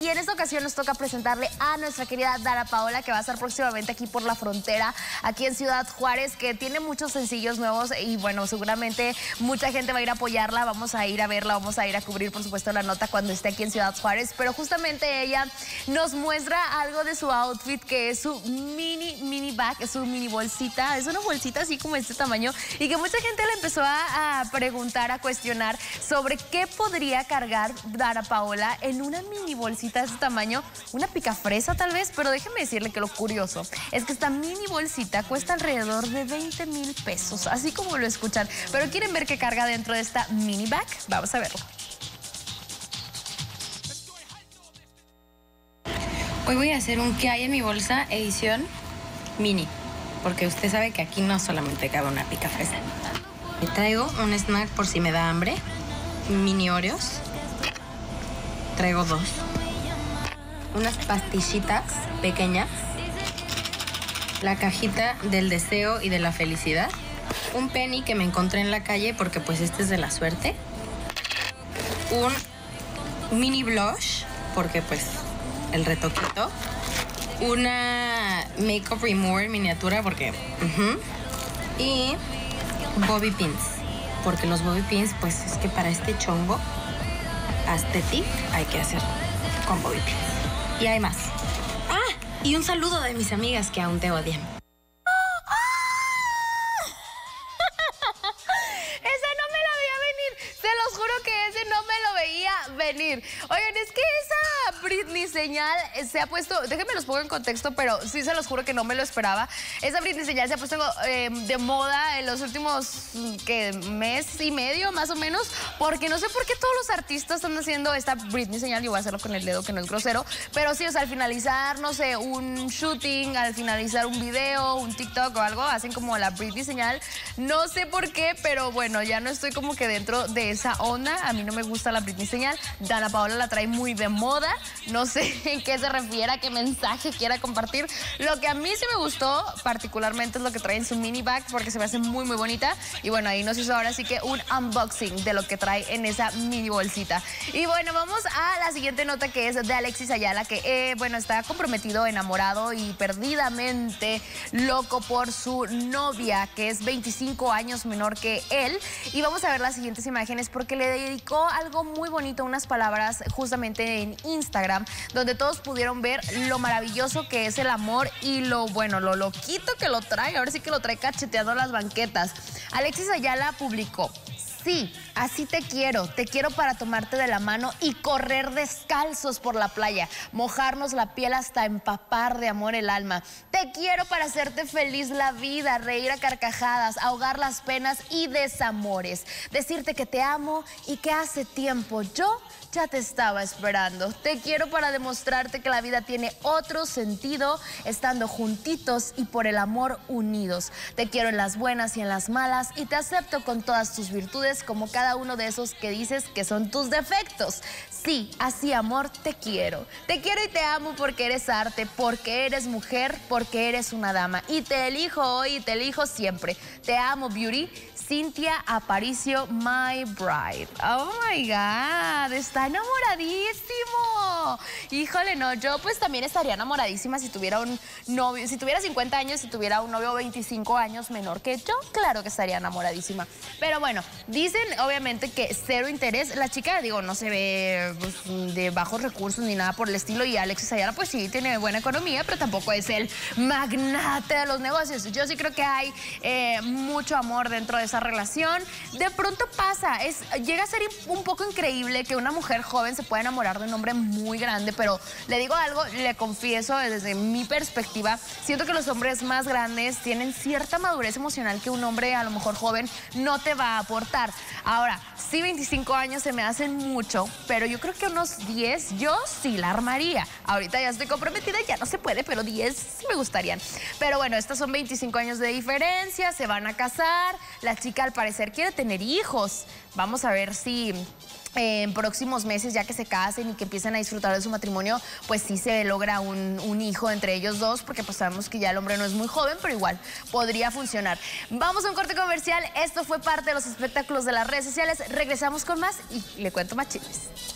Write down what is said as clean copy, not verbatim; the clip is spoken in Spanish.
y en esta ocasión nos toca presentarle a nuestra querida Dana Paola, que va a estar próximamente aquí por la frontera, aquí en Ciudad Juárez, que tiene muchos sencillos nuevos y bueno, seguramente mucha gente va a ir a apoyarla, vamos a ir a verla, vamos a ir a cubrir por supuesto la nota cuando esté aquí en Ciudad Juárez, pero justamente ella nos muestra algo de su outfit, que es su mini bag, es su mini bolsita, es una bolsita así como este tamaño, y que mucha gente le empezó a preguntar, a cuestionar sobre qué podría cargar Dana Paola en una mini bolsita de este tamaño, una picafresa tal vez, pero déjenme decirle que lo curioso es que esta mini bolsita cuesta alrededor de 20,000 pesos, así como lo escuchan. Pero ¿quieren ver qué carga dentro de esta mini bag? Vamos a verlo. Hoy voy a hacer un ¿qué hay en mi bolsa? Edición mini, porque usted sabe que aquí no solamente cabe una picafresa. Me traigo un snack por si me da hambre, mini Oreos. Traigo 2. Unas pastillitas pequeñas. La cajita del deseo y de la felicidad. Un penny que me encontré en la calle porque pues este es de la suerte. Un mini blush porque pues el retoquito. Una Makeup Remover miniatura porque... Y bobby pins. Porque los bobby pins pues es que para este chongo aesthetic hay que hacer con bobby pins. Y hay más. ¡Ah! Y un saludo de mis amigas que aún te odian. Venir. Oigan, es que esa Britney señal se ha puesto, déjenme los pongo en contexto, pero sí se los juro que no me lo esperaba. Esa Britney señal se ha puesto de moda en los últimos mes y medio, más o menos, porque no sé por qué todos los artistas están haciendo esta Britney señal. Yo voy a hacerlo con el dedo, que no es grosero, pero sí, o sea, al finalizar, no sé, un shooting, al finalizar un video, un TikTok o algo, hacen como la Britney señal. No sé por qué, pero bueno, ya no estoy como que dentro de esa onda. A mí no me gusta la Britney señal. Dana Paola la trae muy de moda. No sé en qué se refiere, a qué mensaje quiera compartir. Lo que a mí sí me gustó particularmente es lo que trae en su mini bag, porque se me hace muy bonita. Y bueno, ahí nos hizo ahora sí que un unboxing de lo que trae en esa mini bolsita. Y bueno, vamos a la siguiente nota, que es de Alexis Ayala, que bueno, está comprometido, enamorado y perdidamente loco por su novia, que es 25 años menor que él. Y vamos a ver las siguientes imágenes porque le dedicó algo muy bonito, unas palabras justamente en Instagram, donde todos pudieron ver lo maravilloso que es el amor y lo bueno, lo loquito que lo trae. Ahora sí que lo trae cacheteando las banquetas. Alexis Ayala publicó: sí, así te quiero para tomarte de la mano y correr descalzos por la playa, mojarnos la piel hasta empapar de amor el alma. Te quiero para hacerte feliz la vida, reír a carcajadas, ahogar las penas y desamores, decirte que te amo y que hace tiempo yo ya te estaba esperando. Te quiero para demostrarte que la vida tiene otro sentido estando juntitos y por el amor unidos. Te quiero en las buenas y en las malas y te acepto con todas tus virtudes, como cada uno de esos que dices que son tus defectos. Sí, así amor, te quiero. Te quiero y te amo porque eres arte, porque eres mujer, porque eres una dama. Y te elijo hoy y te elijo siempre. Te amo, Beauty. Cintia Aparicio, my bride. Oh my God, está enamoradísimo. Híjole, no, yo pues también estaría enamoradísima si tuviera un novio, si tuviera 50 años, si tuviera un novio 25 años menor que yo, claro que estaría enamoradísima. Pero bueno, dicen obviamente que cero interés. La chica, digo, no se ve pues, de bajos recursos ni nada por el estilo, y Alexis Ayala pues sí tiene buena economía, pero tampoco es el magnate de los negocios. Yo sí creo que hay mucho amor dentro de esa relación. De pronto pasa, llega a ser un poco increíble que una mujer joven se pueda enamorar de un hombre muy grande, pero le digo algo, le confieso desde mi perspectiva, siento que los hombres más grandes tienen cierta madurez emocional que un hombre a lo mejor joven no te va a aportar. Ahora, sí, 25 años se me hacen mucho, pero yo creo que unos 10 yo sí la armaría. Ahorita ya estoy comprometida, ya no se puede, pero 10 sí me gustarían. Pero bueno, estos son 25 años de diferencia, se van a casar, la chica al parecer quiere tener hijos. Vamos a ver si en próximos meses, ya que se casen y que empiecen a disfrutar de su matrimonio, pues sí se logra un hijo entre ellos dos, porque pues sabemos que ya el hombre no es muy joven, pero igual podría funcionar. Vamos a un corte comercial. Esto fue parte de los espectáculos de las redes sociales. Regresamos con más y le cuento más chismes.